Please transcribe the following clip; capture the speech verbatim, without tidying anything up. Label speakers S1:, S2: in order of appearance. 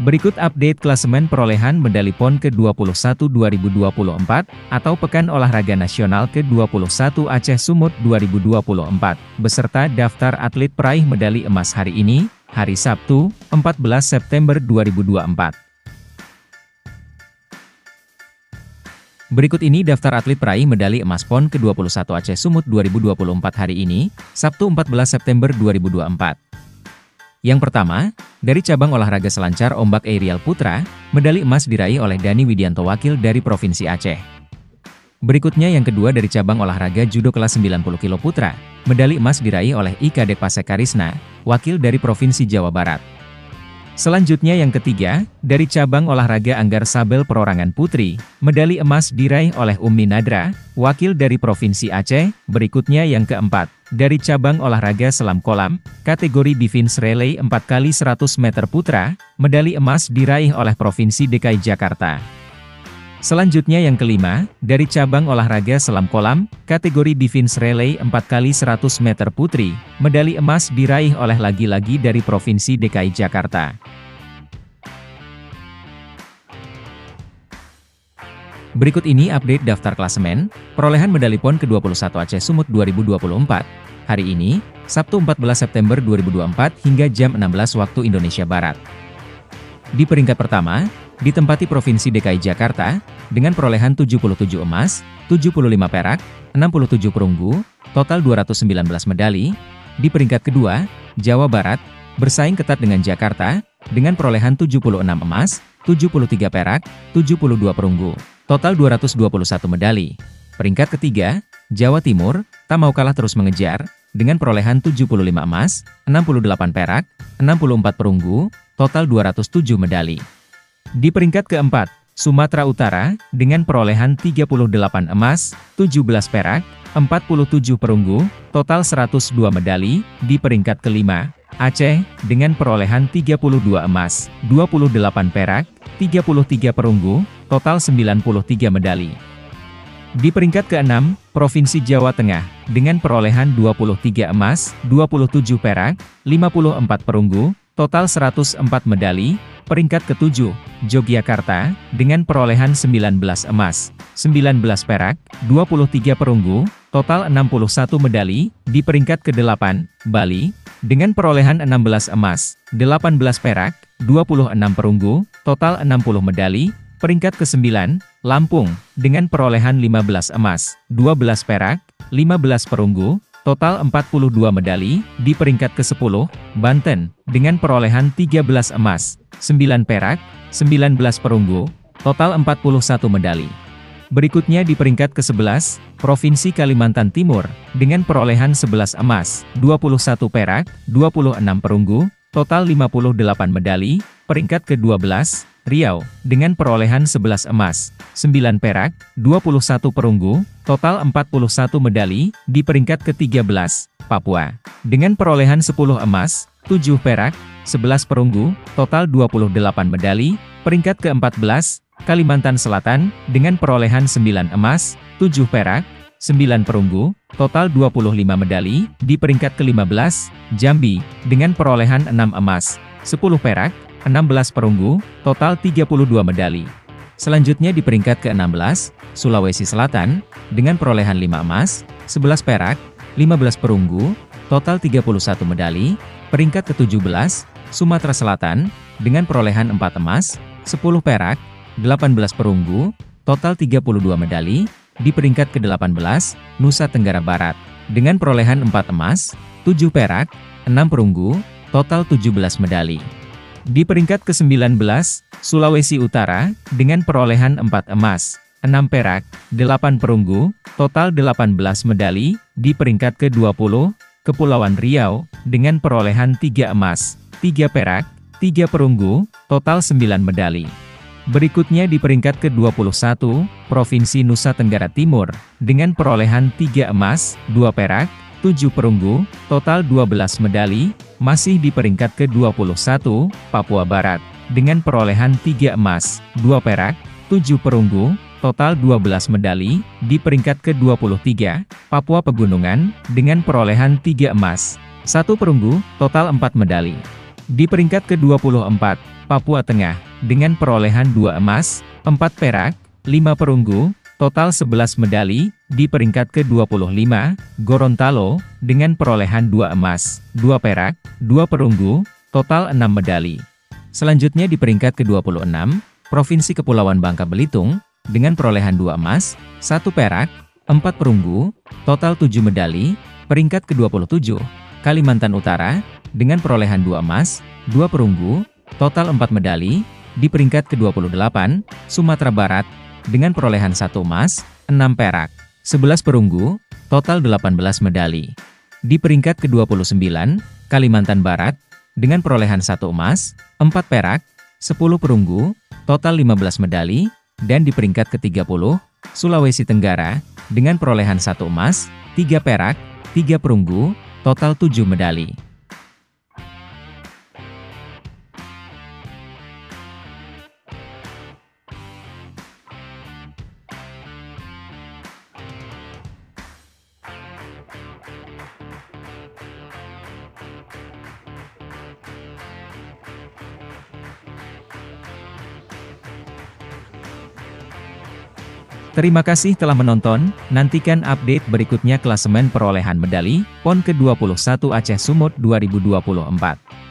S1: Berikut update klasemen perolehan medali PON ke dua puluh satu dua ribu dua puluh empat, atau Pekan Olahraga Nasional ke dua puluh satu Aceh Sumut dua ribu dua puluh empat, beserta daftar atlet peraih medali emas hari ini, hari Sabtu, empat belas September dua ribu dua puluh empat. Berikut ini daftar atlet peraih medali emas PON ke dua puluh satu Aceh Sumut dua ribu dua puluh empat hari ini, Sabtu empat belas September dua ribu dua puluh empat. Yang pertama, dari cabang olahraga selancar ombak aerial putra, medali emas diraih oleh Dani Widianto wakil dari Provinsi Aceh. Berikutnya yang kedua dari cabang olahraga judo kelas sembilan puluh kilo putra, medali emas diraih oleh Ika Dekpase Karisna, wakil dari Provinsi Jawa Barat. Selanjutnya yang ketiga, dari cabang olahraga anggar sabel perorangan putri, medali emas diraih oleh Ummi Nadra, wakil dari Provinsi Aceh. Berikutnya yang keempat, dari cabang olahraga selam kolam, kategori Divins Relay empat kali seratus meter putra, medali emas diraih oleh Provinsi D K I Jakarta. Selanjutnya yang kelima, dari cabang olahraga selam kolam, kategori Divins Relay empat kali seratus meter putri, medali emas diraih oleh lagi-lagi dari Provinsi D K I Jakarta. Berikut ini update daftar klasemen, perolehan medali PON ke dua puluh satu Aceh Sumut dua ribu dua puluh empat, hari ini, Sabtu empat belas September dua ribu dua puluh empat hingga jam enam belas waktu Indonesia Barat. Di peringkat pertama, ditempati Provinsi D K I Jakarta, dengan perolehan tujuh puluh tujuh emas, tujuh puluh lima perak, enam puluh tujuh perunggu, total dua ratus sembilan belas medali. Di peringkat kedua, Jawa Barat, bersaing ketat dengan Jakarta, dengan perolehan tujuh puluh enam emas, tujuh puluh tiga perak, tujuh puluh dua perunggu, total dua ratus dua puluh satu medali. Peringkat ketiga, Jawa Timur, tak mau kalah terus mengejar, dengan perolehan tujuh puluh lima emas, enam puluh delapan perak, enam puluh empat perunggu, total dua ratus tujuh medali. Di peringkat keempat, Sumatera Utara, dengan perolehan tiga puluh delapan emas, tujuh belas perak, empat puluh tujuh perunggu, total seratus dua medali. Di peringkat kelima, Aceh, dengan perolehan tiga puluh dua emas, dua puluh delapan perak, tiga puluh tiga perunggu, total sembilan puluh tiga medali. Di peringkat keenam, Provinsi Jawa Tengah, dengan perolehan dua puluh tiga emas, dua puluh tujuh perak, lima puluh empat perunggu, total seratus empat medali. Peringkat ketujuh, Yogyakarta, dengan perolehan sembilan belas emas, sembilan belas perak, dua puluh tiga perunggu, total enam puluh satu medali. Di peringkat kedelapan, Bali, dengan perolehan enam belas emas, delapan belas perak, dua puluh enam perunggu, total enam puluh medali. Peringkat kesembilan, Lampung, dengan perolehan lima belas emas, dua belas perak, lima belas perunggu, total empat puluh dua medali. Di peringkat kesepuluh, Banten, dengan perolehan tiga belas emas, sembilan perak, sembilan belas perunggu, total empat puluh satu medali. Berikutnya di peringkat kesebelas, Provinsi Kalimantan Timur, dengan perolehan sebelas emas, dua puluh satu perak, dua puluh enam perunggu, total lima puluh delapan medali. Peringkat kedua belas, Riau, dengan perolehan sebelas emas, sembilan perak, dua puluh satu perunggu, total empat puluh satu medali. Di peringkat ketiga belas, Papua, dengan perolehan sepuluh emas, tujuh perak, sebelas perunggu, total dua puluh delapan medali. Peringkat keempat belas, Kalimantan Selatan, dengan perolehan sembilan emas, tujuh perak, sembilan perunggu, total dua puluh lima medali. Di peringkat kelima belas, Jambi, dengan perolehan enam emas, sepuluh perak, enam belas perunggu, total tiga puluh dua medali. Selanjutnya di peringkat keenam belas, Sulawesi Selatan, dengan perolehan lima emas, sebelas perak, lima belas perunggu, total tiga puluh satu medali. Peringkat ketujuh belas, Sumatera Selatan, dengan perolehan empat emas, sepuluh perak, delapan belas perunggu, total tiga puluh dua medali. Di peringkat kedelapan belas, Nusa Tenggara Barat, dengan perolehan empat emas, tujuh perak, enam perunggu, total tujuh belas medali. Di peringkat kesembilan belas, Sulawesi Utara, dengan perolehan empat emas, enam perak, delapan perunggu, total delapan belas medali. Di peringkat ke dua puluh, Kepulauan Riau, dengan perolehan tiga emas, tiga perak, tiga perunggu, total sembilan medali. Berikutnya di peringkat ke dua puluh satu, Provinsi Nusa Tenggara Timur, dengan perolehan tiga emas, dua perak, tujuh perunggu, total dua belas medali. Masih di peringkat ke dua puluh satu, Papua Barat, dengan perolehan tiga emas, dua perak, tujuh perunggu, total dua belas medali. Di peringkat ke dua puluh tiga, Papua Pegunungan, dengan perolehan tiga emas, satu perunggu, total empat medali. Di peringkat ke dua puluh empat, Papua Tengah, dengan perolehan dua emas, empat perak, lima perunggu, total sebelas medali. Di peringkat ke dua puluh lima, Gorontalo, dengan perolehan dua emas, dua perak, dua perunggu, total enam medali. Selanjutnya di peringkat ke dua puluh enam, Provinsi Kepulauan Bangka Belitung, dengan perolehan dua emas, satu perak, empat perunggu, total tujuh medali. Peringkat ke dua puluh tujuh, Kalimantan Utara, dengan perolehan dua emas, dua perunggu, total empat medali. Di peringkat ke dua puluh delapan, Sumatera Barat, dengan perolehan satu emas, enam perak, sebelas perunggu, total delapan belas medali. Di peringkat ke dua puluh sembilan, Kalimantan Barat, dengan perolehan satu emas, empat perak, sepuluh perunggu, total lima belas medali. Dan di peringkat ke tiga puluh, Sulawesi Tenggara, dengan perolehan satu emas, tiga perak, tiga perunggu, total tujuh medali. Terima kasih telah menonton, nantikan update berikutnya klasemen perolehan medali PON ke dua puluh satu Aceh Sumut dua ribu dua puluh empat.